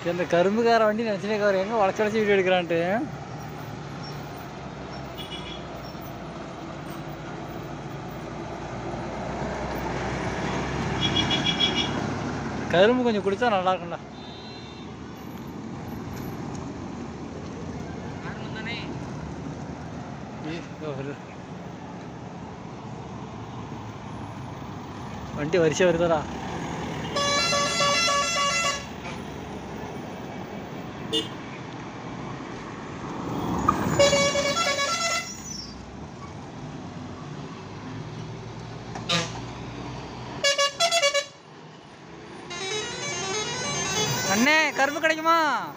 இந்த கரும்புக்கார வண்டி நினச்சினே கவர் எங்கே வளைச்சி வளைச்சி வீடியோ எடுக்கிறான்ட்டு. கரும்பு கொஞ்சம் குடித்தா நல்லா இருக்கும்ல. வண்டி வரிசை வருதாடா. அண்ணே கரும்பு கிடைக்குமா?